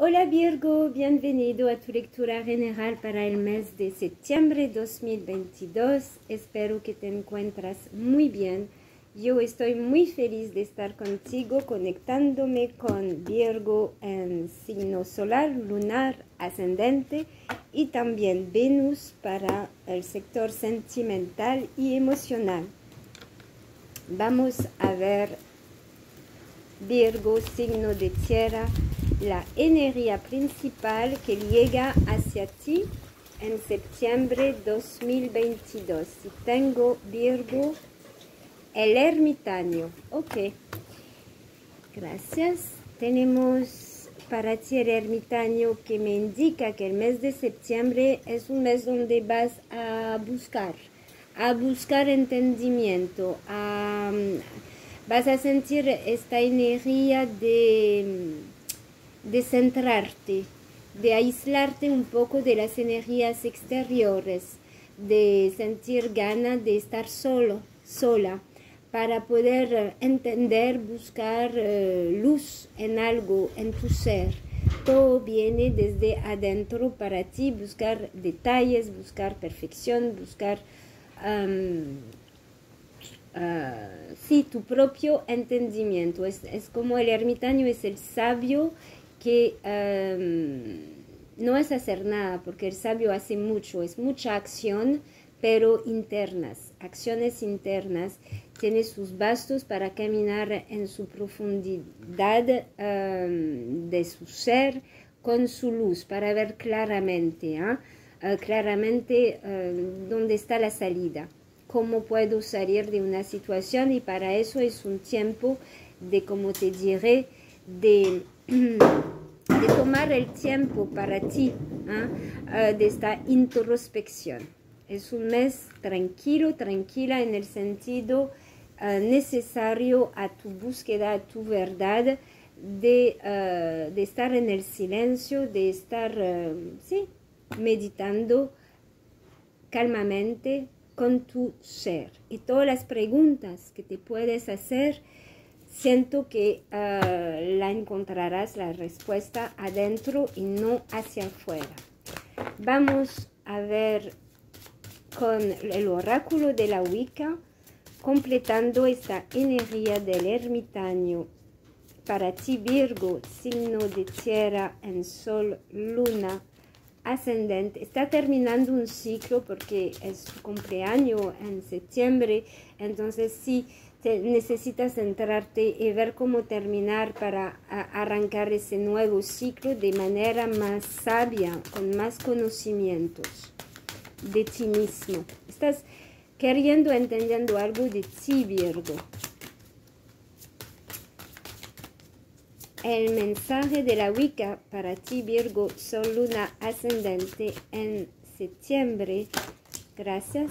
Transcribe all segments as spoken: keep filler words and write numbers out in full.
Hola Virgo, bienvenido a tu lectura general para el mes de septiembre dos mil veintidós. Espero que te encuentras muy bien. Yo estoy muy feliz de estar contigo, conectándome con Virgo en signo solar, lunar, ascendente y también Venus para el sector sentimental y emocional. Vamos a ver Virgo, signo de tierra, la energía principal que llega hacia ti en septiembre dos mil veintidós. Si tengo Virgo, el ermitaño. Ok, gracias. Tenemos para ti el ermitaño que me indica que el mes de septiembre es un mes donde vas a buscar, a buscar entendimiento, a, vas a sentir esta energía de, de centrarte, de aislarte un poco de las energías exteriores, de sentir ganas de estar solo, sola, para poder entender, buscar uh, luz en algo, en tu ser. Todo viene desde adentro para ti, buscar detalles, buscar perfección, buscar um, uh, sí, tu propio entendimiento. Es, es como el ermitaño es el sabio que um, no es hacer nada, porque el sabio hace mucho, es mucha acción, pero internas, acciones internas. Tiene sus bastos para caminar en su profundidad um, de su ser con su luz, para ver claramente, ¿eh? uh, claramente uh, dónde está la salida, cómo puedo salir de una situación, y para eso es un tiempo de, como te diré, de, de tomar el tiempo para ti, ¿eh? uh, de esta introspección. Es un mes tranquilo, tranquila en el sentido uh, necesario a tu búsqueda, a tu verdad, de, uh, de estar en el silencio, de estar, uh, sí, meditando calmamente con tu ser. Y todas las preguntas que te puedes hacer, siento que uh, la encontrarás la respuesta adentro y no hacia afuera. Vamos a ver con el oráculo de la Wicca, completando esta energía del ermitaño. Para ti, Virgo, signo de tierra en sol, luna, ascendente. Está terminando un ciclo porque es tu cumpleaños en septiembre, entonces sí, te necesitas centrarte y ver cómo terminar para a, arrancar ese nuevo ciclo de manera más sabia, con más conocimientos de ti mismo. Estás queriendo, entendiendo algo de ti, Virgo. El mensaje de la Wicca para ti, Virgo, sol, luna, ascendente en septiembre. Gracias.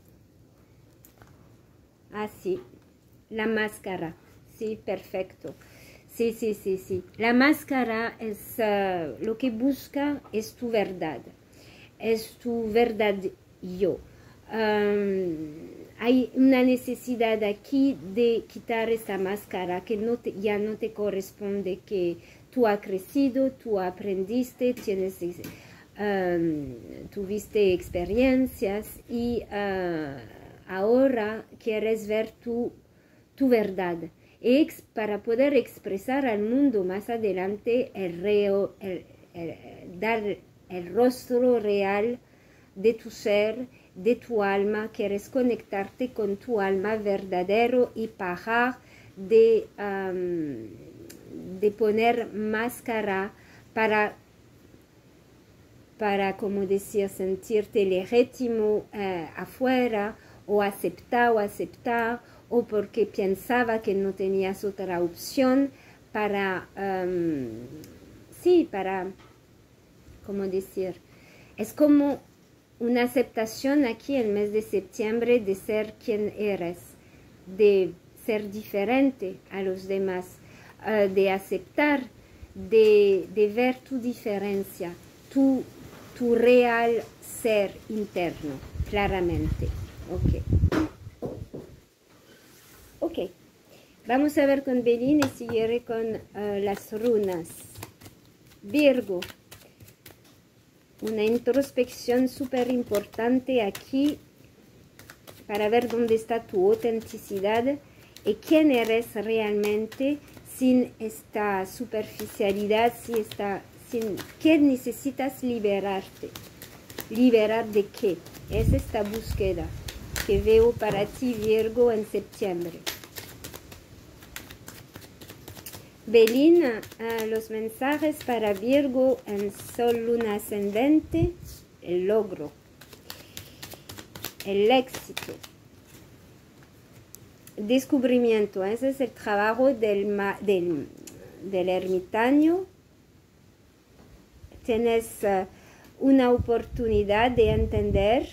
Así, la máscara. Sí, perfecto. Sí, sí, sí, sí. La máscara es uh, lo que busca, es tu verdad. Es tu verdad yo. Um, hay una necesidad aquí de quitar esa máscara que no te, ya no te corresponde, que tú has crecido, tú aprendiste, tienes, um, tuviste experiencias y uh, ahora quieres ver tu, tu verdad. Y para poder expresar al mundo más adelante el reo, el, el, el, dar el rostro real de tu ser, de tu alma. Quieres conectarte con tu alma verdadero y parar de, um, de poner máscara para, para, como decir, sentirte legítimo uh, afuera, o aceptar o aceptar, o porque pensaba que no tenías otra opción para, um, sí, para, ¿cómo decir? Es como una aceptación aquí en el mes de septiembre de ser quien eres, de ser diferente a los demás, uh, de aceptar, de, de ver tu diferencia, tu, tu real ser interno, claramente. Ok. Ok. Vamos a ver con Belín y seguiré con uh, las runas. Virgo, una introspección súper importante aquí para ver dónde está tu autenticidad y quién eres realmente sin esta superficialidad, sin esta, sin qué necesitas liberarte. ¿Liberar de qué? Es esta búsqueda que veo para ti, Virgo, en septiembre. Belina, uh, los mensajes para Virgo en Sol, Luna ascendente, el logro, el éxito, descubrimiento. Ese es el trabajo del, del, del ermitaño. Tienes uh, una oportunidad de entender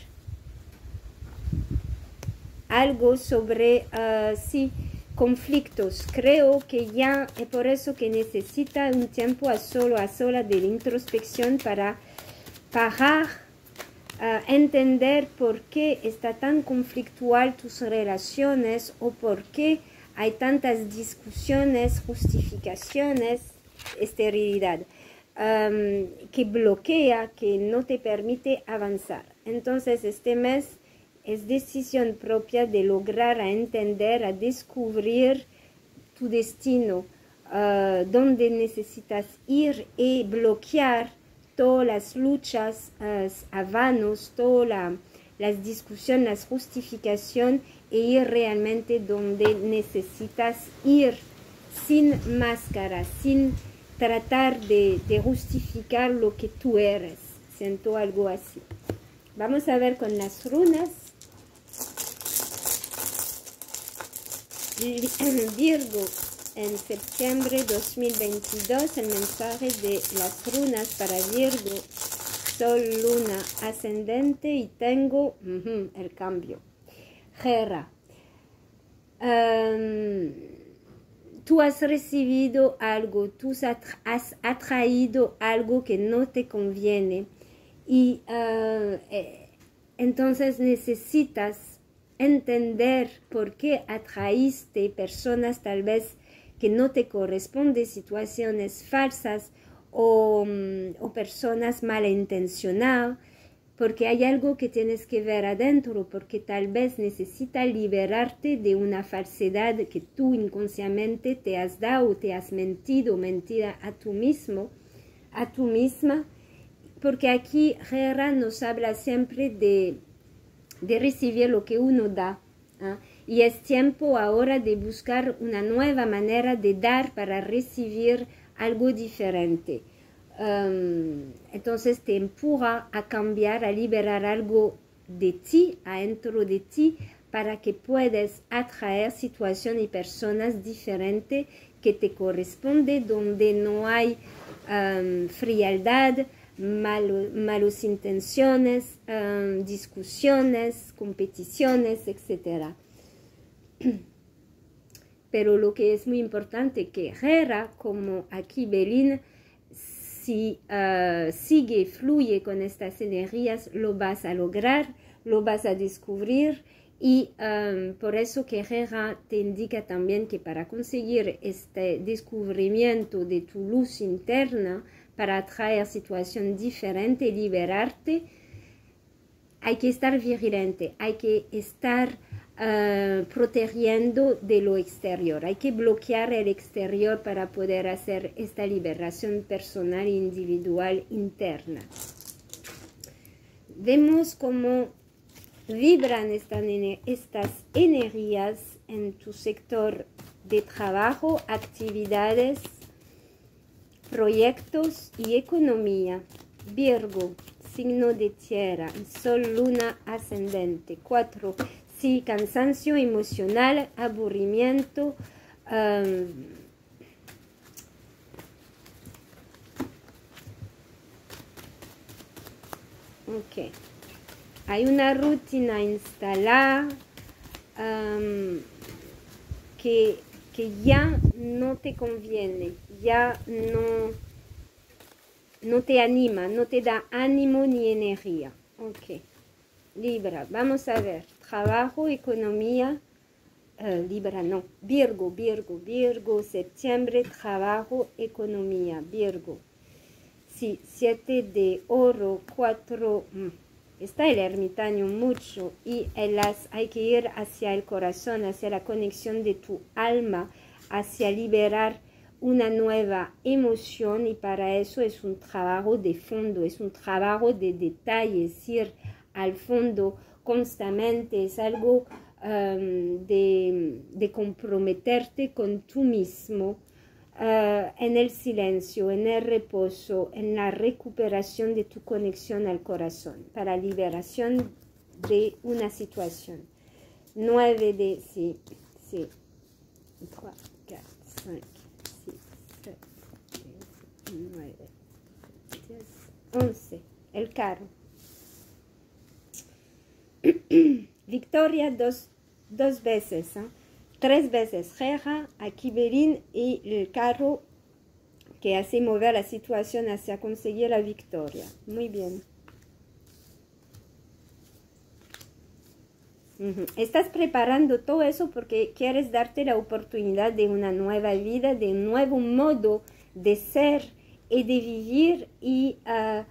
algo sobre, uh, sí, conflictos. Creo que ya es por eso que necesita un tiempo a solo a sola de introspección para parar, uh, entender por qué está tan conflictual tus relaciones o por qué hay tantas discusiones, justificaciones, esterilidad, um, que bloquea, que no te permite avanzar. Entonces este mes es decisión propia de lograr a entender, a descubrir tu destino, uh, dónde necesitas ir y bloquear todas las luchas, uh, avanos, todas la, las discusiones, las justificaciones e ir realmente donde necesitas ir sin máscara, sin tratar de, de justificar lo que tú eres. Siento algo así. Vamos a ver con las runas. Virgo, en septiembre dos mil veintidós, el mensaje de las runas para Virgo, Sol, Luna, ascendente, y tengo uh-huh, el cambio. Hera, um, tú has recibido algo, tú has atraído algo que no te conviene y uh, eh, entonces necesitas entender por qué atraíste personas tal vez que no te corresponden, situaciones falsas o, o personas malintencionadas, porque hay algo que tienes que ver adentro, porque tal vez necesitas liberarte de una falsedad que tú inconscientemente te has dado, te has mentido, mentira a tú mismo, a tú misma, porque aquí Hera nos habla siempre de de recibir lo que uno da, ¿eh? Y es tiempo ahora de buscar una nueva manera de dar para recibir algo diferente. Um, entonces te empuja a cambiar, a liberar algo de ti, adentro de ti, para que puedas atraer situaciones y personas diferentes que te corresponden, donde no hay um, frialdad, Malo, malas intenciones, um, discusiones, competiciones, etcétera. Pero lo que es muy importante que Hera, como aquí Belin, si uh, sigue, fluye con estas energías, lo vas a lograr, lo vas a descubrir, y um, por eso que Hera te indica también que para conseguir este descubrimiento de tu luz interna, para atraer situaciones diferentes y liberarte, hay que estar vigilante, hay que estar uh, protegiendo de lo exterior, hay que bloquear el exterior para poder hacer esta liberación personal e individual interna. Vemos cómo vibran estas, estas energías en tu sector de trabajo, actividades, proyectos y economía. Virgo, signo de tierra, Sol, Luna, ascendente. Cuatro, sí, cansancio emocional, aburrimiento, um, ok, hay una rutina instalada um, que que ya no te conviene, ya no, no te anima, no te da ánimo ni energía. Ok, Libra, vamos a ver, trabajo, economía, uh, Libra no, Virgo, Virgo, Virgo, septiembre, trabajo, economía, Virgo. sí, siete de oro, cuatro, está el ermitaño mucho, y el as, hay que ir hacia el corazón, hacia la conexión de tu alma, hacia liberar una nueva emoción, y para eso es un trabajo de fondo, es un trabajo de detalles, ir al fondo constantemente, es algo um, de, de comprometerte con tú mismo, uh, en el silencio, en el reposo, en la recuperación de tu conexión al corazón, para liberación de una situación. Nueve de, sí, sí, tres, cuatro, cinco, seis, siete, ocho, nueve, diez, once, el carro. Victoria dos, dos veces, ¿eh? Tres veces, Reja, aquí Belín, y el carro que hace mover la situación hacia conseguir la victoria. Muy bien. Uh-huh. Estás preparando todo eso porque quieres darte la oportunidad de una nueva vida, de un nuevo modo de ser y de vivir. Y uh,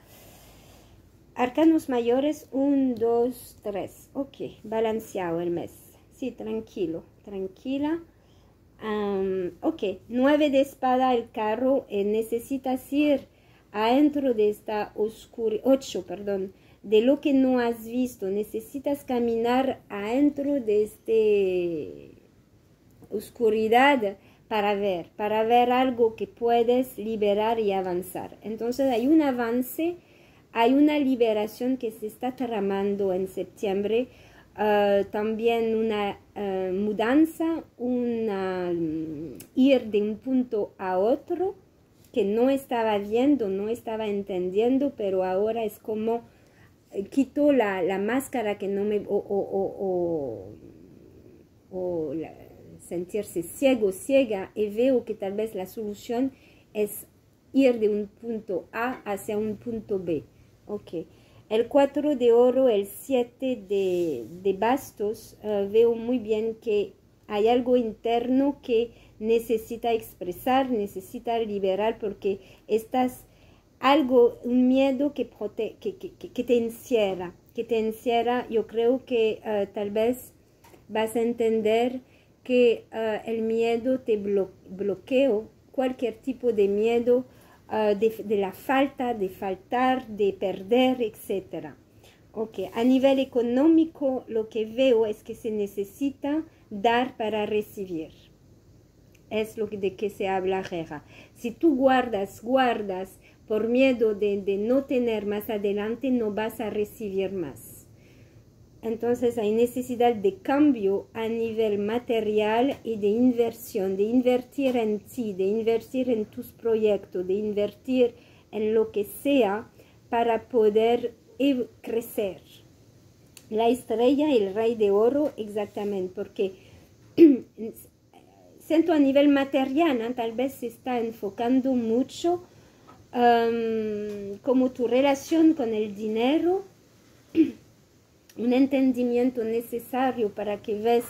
arcanos mayores, un, dos, tres. Ok, balanceado el mes. Sí, tranquilo, tranquila. Um, ok, nueve de espada, el carro. Eh, necesitas ir adentro de esta oscuridad. Ocho, perdón. De lo que no has visto. Necesitas caminar adentro de esta oscuridad para ver. Para ver algo que puedes liberar y avanzar. Entonces hay un avance. Hay una liberación que se está tramando en septiembre. Uh, también una uh, mudanza, una, um, ir de un punto a otro que no estaba viendo, no estaba entendiendo, pero ahora es como uh, quito la, la máscara que no me... o, o, o, o, o la, sentirse ciego, ciega, y veo que tal vez la solución es ir de un punto A hacia un punto B. Ok. El cuatro de oro, el siete de, de bastos, uh, veo muy bien que hay algo interno que necesita expresar, necesita liberar, porque estás algo, un miedo que, prote que, que, que te encierra, que te encierra. Yo creo que uh, tal vez vas a entender que uh, el miedo te blo bloquea, cualquier tipo de miedo, Uh, de, de la falta, de faltar, de perder, etcétera. Ok, a nivel económico lo que veo es que se necesita dar para recibir. Es lo que, de que se habla Guerra. Si tú guardas, guardas por miedo de, de no tener más adelante, no vas a recibir más. Entonces hay necesidad de cambio a nivel material y de inversión, de invertir en ti, de invertir en tus proyectos, de invertir en lo que sea para poder crecer. La estrella y el rey de oro, exactamente, porque siento a nivel material, ¿no? Tal vez se está enfocando mucho um, como tu relación con el dinero, un entendimiento necesario para que ves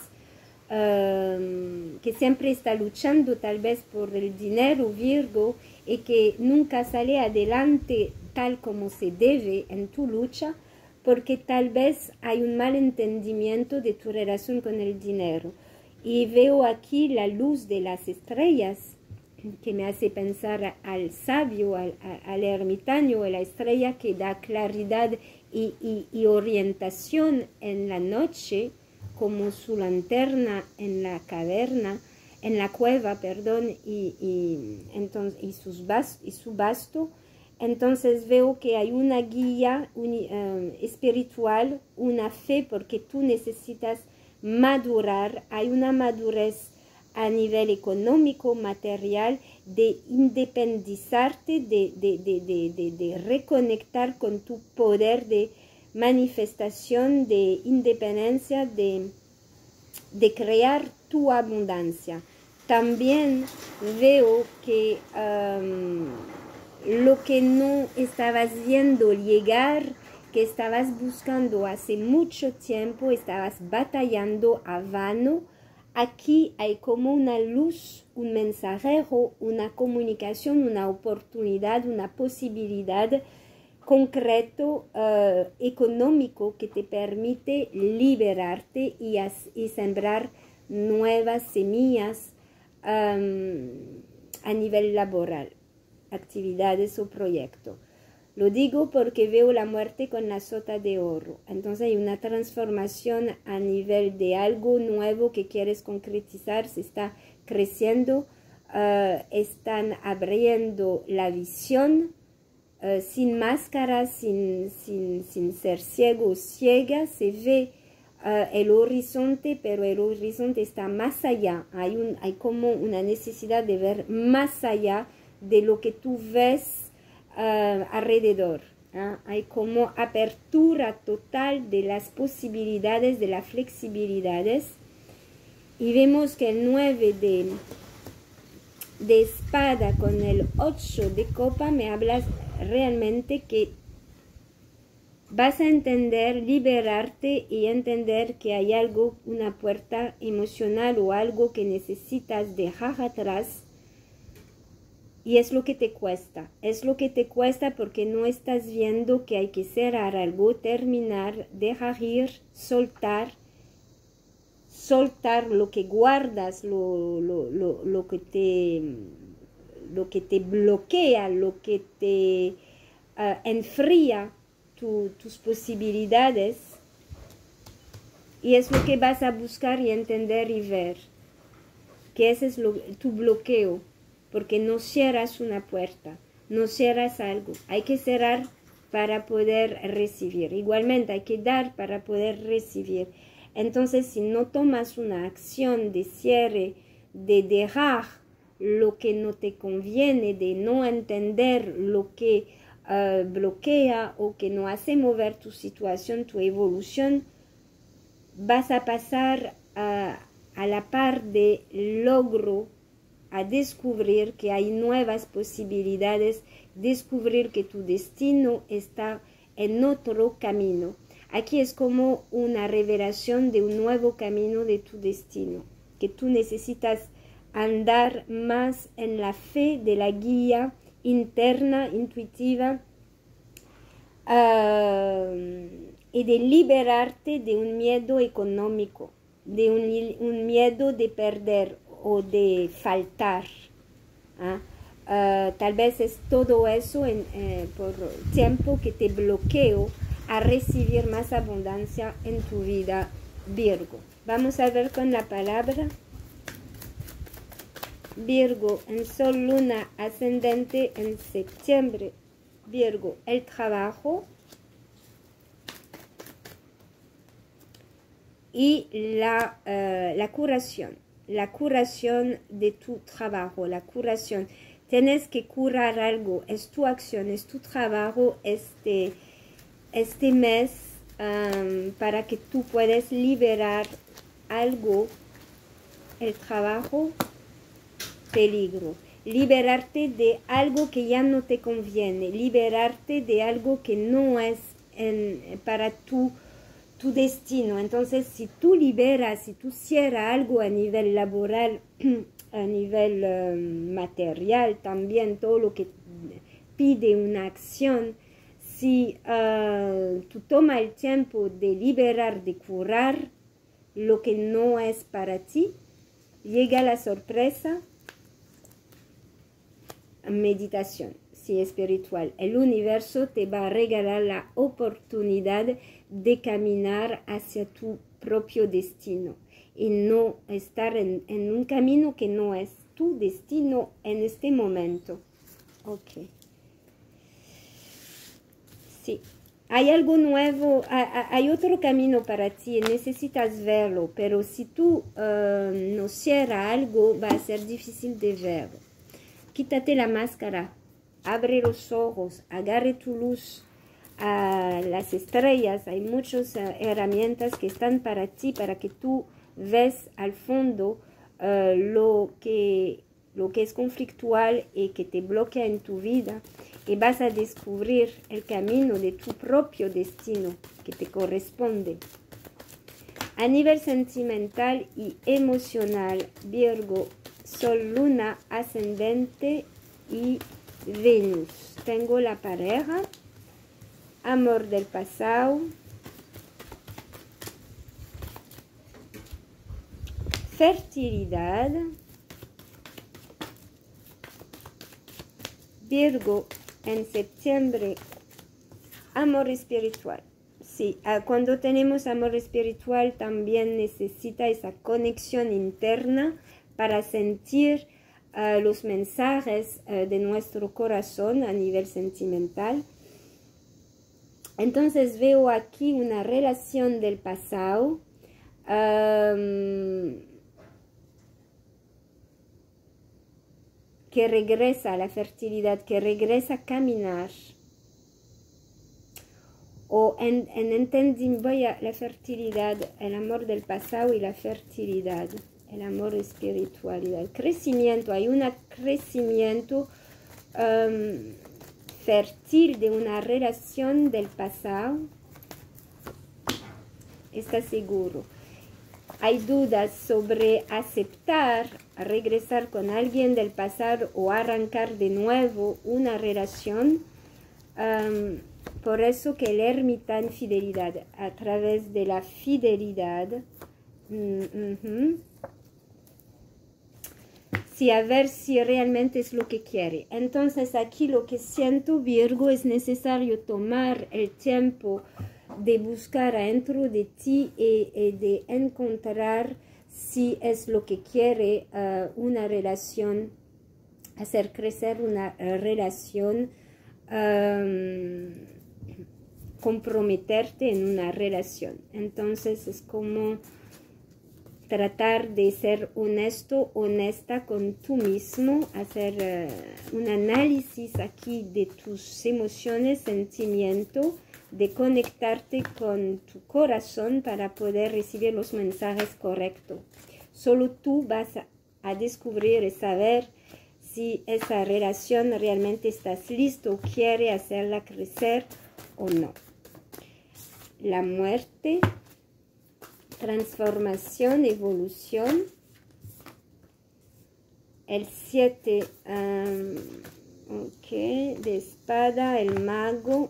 um, que siempre está luchando tal vez por el dinero, Virgo, y que nunca sale adelante tal como se debe en tu lucha, porque tal vez hay un mal entendimiento de tu relación con el dinero. Y veo aquí la luz de las estrellas que me hace pensar al sabio, al, al ermitaño, a la estrella que da claridad y, y, y orientación en la noche, como su lanterna en la caverna, en la cueva, perdón, y, y, entonces, y, sus bas, y su basto. Entonces veo que hay una guía un, um, espiritual, una fe, porque tú necesitas madurar, hay una madurez a nivel económico, material, de independizarte, de, de, de, de, de, de reconectar con tu poder de manifestación, de independencia, de, de crear tu abundancia. También veo que um, lo que no estabas viendo llegar, que estabas buscando hace mucho tiempo, estabas batallando a vano. aquí hay como una luz, un mensajero, una comunicación, una oportunidad, una posibilidad concreto, uh, económico, que te permite liberarte y, y sembrar nuevas semillas um, a nivel laboral, actividades o proyectos. Lo digo porque veo la muerte con la sota de oro. Entonces hay una transformación a nivel de algo nuevo que quieres concretizar, se está creciendo, uh, están abriendo la visión, uh, sin máscaras, sin, sin, sin ser ciego o ciega, se ve uh, el horizonte, pero el horizonte está más allá. Hay, un, hay como una necesidad de ver más allá de lo que tú ves Uh, alrededor. ¿eh? Hay como apertura total de las posibilidades, de las flexibilidades, y vemos que el nueve de, de espada con el ocho de copa me habla realmente que vas a entender, liberarte y entender que hay algo, una puerta emocional o algo que necesitas dejar atrás. Y es lo que te cuesta, es lo que te cuesta porque no estás viendo que hay que cerrar algo, terminar, dejar ir, soltar, soltar lo que guardas, lo, lo, lo, lo, que, te, lo que te bloquea, lo que te uh, enfría tu, tus posibilidades. Y es lo que vas a buscar y entender y ver, que ese es lo, tu bloqueo. Porque no cierras una puerta, no cierras algo. Hay que cerrar para poder recibir. Igualmente hay que dar para poder recibir. Entonces, si no tomas una acción de cierre, de dejar lo que no te conviene, de no entender lo que uh, bloquea o que no hace mover tu situación, tu evolución, vas a pasar a, a la par de logro, a descubrir que hay nuevas posibilidades, descubrir que tu destino está en otro camino. Aquí es como una revelación de un nuevo camino de tu destino, que tú necesitas andar más en la fe de la guía interna, intuitiva, uh, y de liberarte de un miedo económico, de un, un miedo de perder o de faltar. ¿eh? Uh, tal vez es todo eso en, eh, por tiempo que te bloqueo a recibir más abundancia en tu vida, Virgo. Vamos a ver con la palabra Virgo, en Sol, Luna, ascendente en septiembre. Virgo, el trabajo y la, uh, la curación. La curación de tu trabajo, la curación. Tienes que curar algo, es tu acción, es tu trabajo este, este mes um, para que tú puedas liberar algo, el trabajo, peligro. Liberarte de algo que ya no te conviene, liberarte de algo que no es en, para tu tu destino. Entonces, si tú liberas, si tú cierras algo a nivel laboral, a nivel um, material también, todo lo que pide una acción, si uh, tú tomas el tiempo de liberar, de curar lo que no es para ti, llega la sorpresa, meditación. Si espiritual, el universo te va a regalar la oportunidad de caminar hacia tu propio destino y no estar en, en un camino que no es tu destino en este momento. Ok. Sí. Hay algo nuevo, hay otro camino para ti, necesitas verlo, pero si tú uh, no cierras algo, va a ser difícil de verlo. Quítate la máscara. Abre los ojos, agarre tu luz a las estrellas. Hay muchas uh, herramientas que están para ti, para que tú ves al fondo uh, lo, que, lo que es conflictual y que te bloquea en tu vida. Y vas a descubrir el camino de tu propio destino que te corresponde. A nivel sentimental y emocional, Virgo, Sol, Luna, Ascendente y Venus. Tengo la pareja, amor del pasado, fertilidad, Virgo en septiembre, amor espiritual. Sí, cuando tenemos amor espiritual también necesita esa conexión interna para sentir uh, los mensajes uh, de nuestro corazón a nivel sentimental. Entonces veo aquí una relación del pasado um, que regresa a la fertilidad, que regresa a caminar. O en, en entendimiento, voy a la fertilidad, el amor del pasado y la fertilidad, el amor espiritualidad, crecimiento, hay un crecimiento um, fértil de una relación del pasado, está seguro. Hay dudas sobre aceptar, regresar con alguien del pasado o arrancar de nuevo una relación. Um, Por eso que el ermitaño fidelidad, a través de la fidelidad, mm, uh-huh, sí, a ver si realmente es lo que quiere. Entonces aquí lo que siento, Virgo, es necesario tomar el tiempo de buscar adentro de ti y, y de encontrar si es lo que quiere uh, una relación, hacer crecer una uh, relación, um, comprometerte en una relación. Entonces es como tratar de ser honesto, honesta con tú mismo, hacer uh, un análisis aquí de tus emociones, sentimientos, de conectarte con tu corazón para poder recibir los mensajes correctos. Solo tú vas a, a descubrir y saber si esa relación realmente estás listo, quiere hacerla crecer o no. La muerte, transformación, evolución. El siete, um, okay, de espada, el mago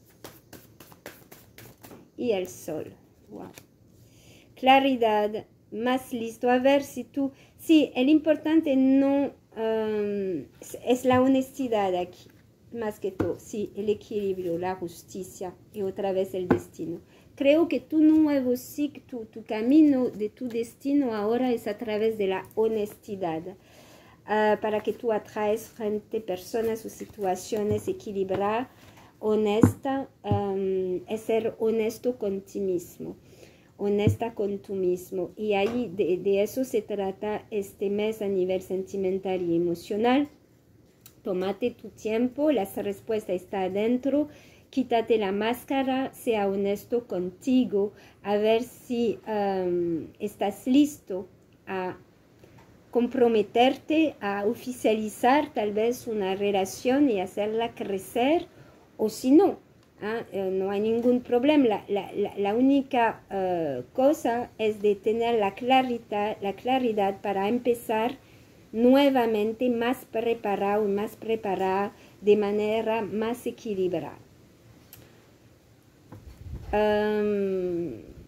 y el sol. Wow. Claridad, más listo. A ver si tú... Sí, el importante no um, es la honestidad aquí. Más que todo, sí, el equilibrio, la justicia y otra vez el destino. Creo que tu nuevo ciclo, tu, tu camino de tu destino ahora es a través de la honestidad. Uh, para que tú atraes frente personas o situaciones equilibradas, honesta, um, es ser honesto con ti mismo. Honesta con tú mismo. Y ahí de, de eso se trata este mes a nivel sentimental y emocional. Tómate tu tiempo, la respuesta está adentro, quítate la máscara, sea honesto contigo, a ver si um, estás listo a comprometerte, a oficializar tal vez una relación y hacerla crecer, o si no, ¿ah? eh, no hay ningún problema. La, la, la, la única uh, cosa es de tener la claridad, la claridad para empezar nuevamente más preparado, más preparada, de manera más equilibrada. Um,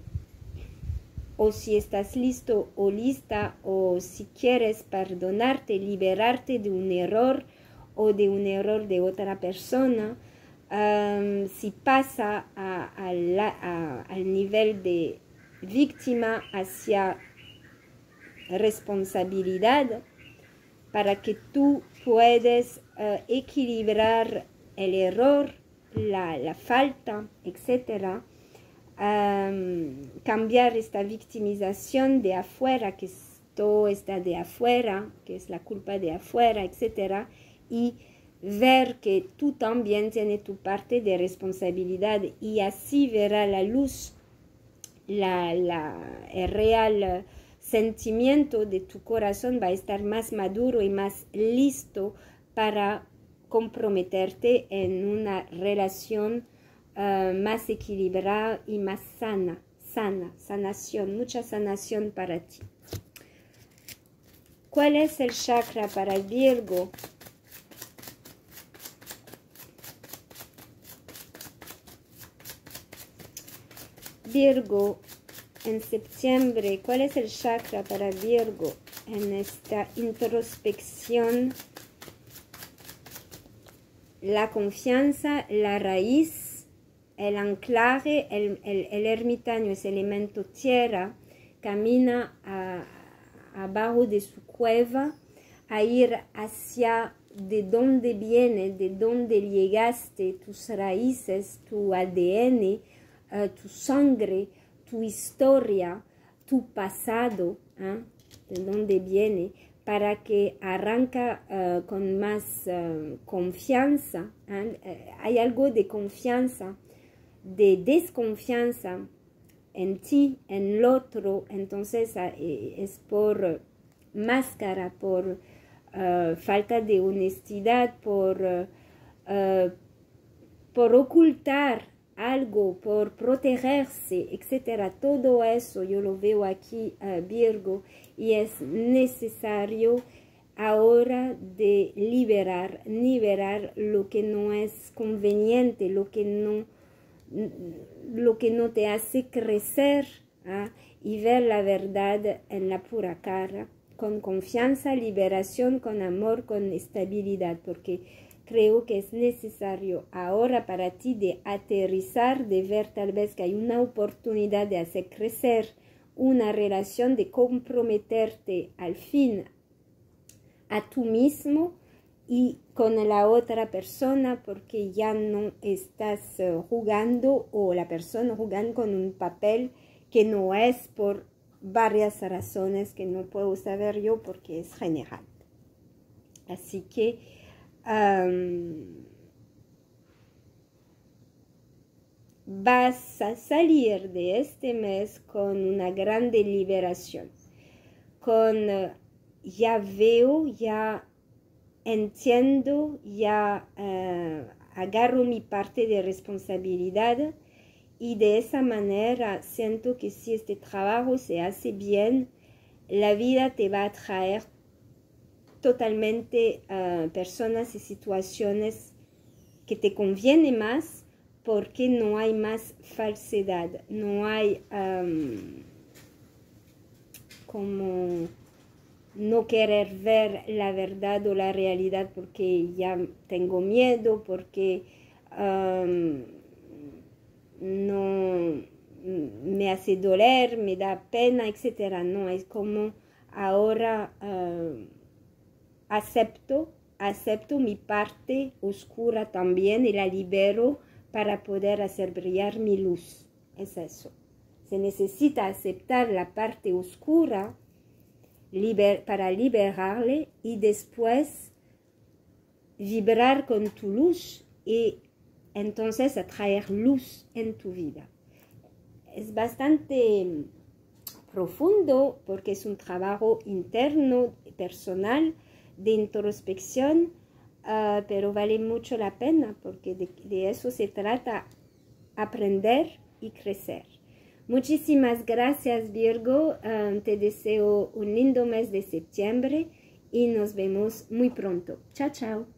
o si estás listo o lista, o si quieres perdonarte, liberarte de un error o de un error de otra persona, um, si pasa a, a la, a, al nivel de víctima hacia responsabilidad, para que tú puedas uh, equilibrar el error, la, la falta, etcétera. Um, cambiar esta victimización de afuera, que todo está de afuera, que es la culpa de afuera, etcétera, y ver que tú también tienes tu parte de responsabilidad, y así verá la luz, la, la, el real sentimiento de tu corazón va a estar más maduro y más listo para comprometerte en una relación uh, más equilibrada y más sana, sana, sanación, mucha sanación para ti. ¿Cuál es el chakra para Virgo? Virgo, en septiembre, ¿cuál es el chakra para Virgo en esta introspección? La confianza, la raíz, el anclaje, el, el, el ermitaño es elemento tierra, camina a, abajo de su cueva a ir hacia de dónde viene, de dónde llegaste, tus raíces, tu A D N, uh, tu sangre, tu historia, tu pasado, ¿eh? De dónde viene, para que arranca uh, con más uh, confianza. ¿eh? Uh, hay algo de confianza, de desconfianza en ti, en el otro, entonces uh, es por máscara, por uh, falta de honestidad, por, uh, uh, por ocultar algo, por protegerse, etcétera. Todo eso yo lo veo aquí, uh, Virgo, y es necesario ahora de liberar, liberar lo que no es conveniente, lo que no, lo que no te hace crecer, ¿eh? Y ver la verdad en la pura cara, con confianza, liberación, con amor, con estabilidad, porque creo que es necesario ahora para ti de aterrizar, de ver tal vez que hay una oportunidad de hacer crecer una relación, de comprometerte al fin a tú mismo y con la otra persona, porque ya no estás uh, jugando o la persona jugando con un papel que no es, por varias razones que no puedo saber yo porque es general. Así que um, vas a salir de este mes con una grande liberación, con uh, ya veo, ya entiendo, ya uh, agarro mi parte de responsabilidad, y de esa manera siento que si este trabajo se hace bien, la vida te va a traer totalmente uh, personas y situaciones que te convienen más, porque no hay más falsedad, no hay um, como no querer ver la verdad o la realidad porque ya tengo miedo, porque um, no me hace doler, me da pena, etcétera. No, es como ahora uh, acepto, acepto mi parte oscura también y la libero para poder hacer brillar mi luz. Es eso. Se necesita aceptar la parte oscura liber, para liberarle y después vibrar con tu luz y entonces atraer luz en tu vida. Es bastante profundo porque es un trabajo interno, personal, de introspección, uh, pero vale mucho la pena porque de, de eso se trata, aprender y crecer. Muchísimas gracias, Virgo. Uh, te deseo un lindo mes de septiembre y nos vemos muy pronto. Chao, chao.